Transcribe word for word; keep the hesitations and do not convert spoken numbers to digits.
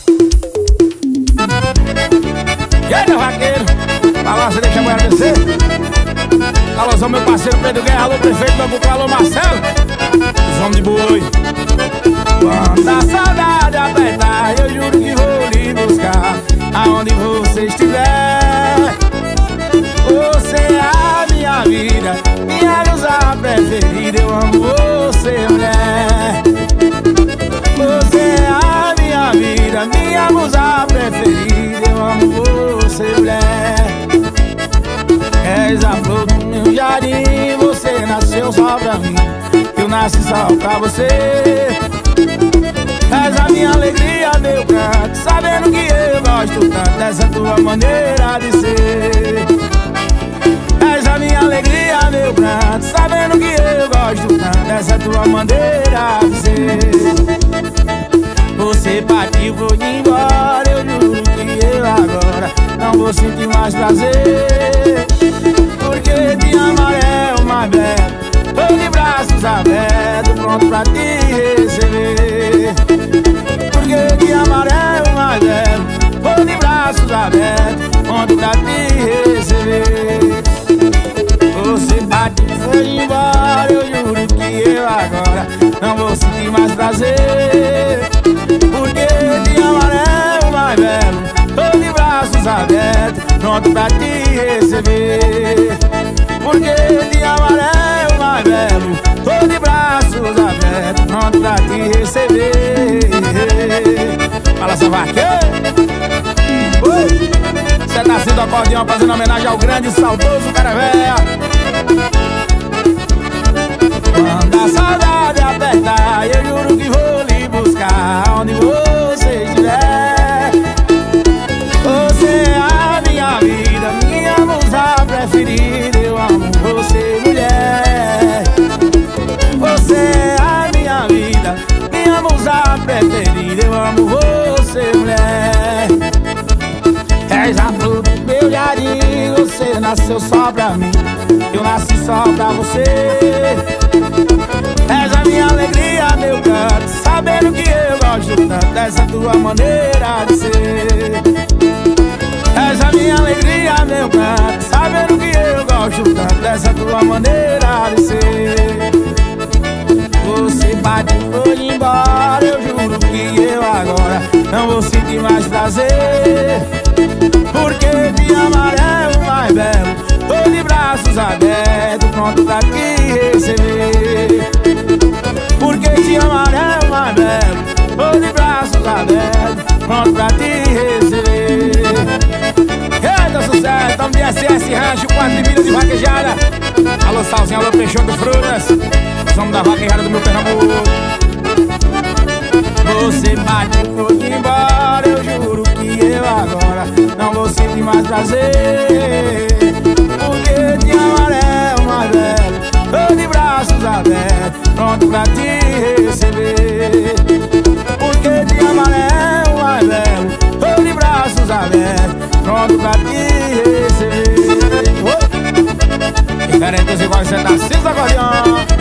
E aí, meu vaqueiro? Balança, deixa a mulher descer. Alôzão, meu parceiro Pedro Guerra. Alô, prefeito Bambuco. Alô, Marcelo. Os homens de boi. Quando a saudade apertar, eu juro que vou lhe buscar aonde você estiver. Você é a minha vida, minha musa preferida. Eu amo você, mulher. Você é a minha vida, minha musa preferida. Eu amo você, mulher. És a flor do meu jardim, você nasceu só pra mim, eu nasci só pra você. És a minha alegria, meu canto, sabendo que eu gosto tanto dessa tua maneira de ser. És a minha alegria, meu canto, sabendo que eu gosto tanto dessa tua maneira de ser. Você partiu, foi embora, eu juro que eu agora não vou sentir mais prazer. Porque te amar é o mais belo, tô de braços abertos, pronto pra te receber. Porque te amar é o mais belo, tô de braços abertos, pronto pra te receber. Você partiu, foi embora, eu juro que eu agora não vou sentir mais prazer. Porque te amar é o mais belo, tô de braços abertos, pronto pra te receber. Porque te amar é o mais belo, tô de braços abertos, pronto pra te receber. Fala, essa vaqueira. Você tá sendo acordeão fazendo homenagem ao grande saudoso cara véia. Quando a saudade apertar, eu juro que vou lhe buscar onde você estiver. Você é a minha vida, minha musa preferida. Eu amo você, mulher. Você é a minha vida, minha musa preferida. Eu amo você, mulher. És a flor do meu jardim, você nasceu só pra mim, eu nasci só pra você. És a minha alegria, meu canto, sabendo que eu gosto tanto dessa tua maneira de ser. És a minha alegria, meu canto, sabendo que eu gosto tanto dessa tua maneira de ser. Você partiu, foi embora, eu juro que eu agora não vou sentir mais prazer. Porque te amar é o mais belo, tô de braços abertos, pronto pra te receber. Porque te amar é o mais belo, tô de braços abertos, pronto pra te receber. Eita, sucesso, tamo de S S Rancho, quatro milhas de vaquejada. Alô, Salzinho, alô, Peixoto Frutas, somos da vaquejada do meu Pernambuco. Você partiu, foi embora, eu juro que eu agora não vou sentir mais prazer. Porque te amar é o mais belo, tô de braços abertos, pronto pra te receber. Porque te amar é o mais belo, tô de braços abertos, pronto pra te receber. Diferentes iguais, você tá cinza, acordeão.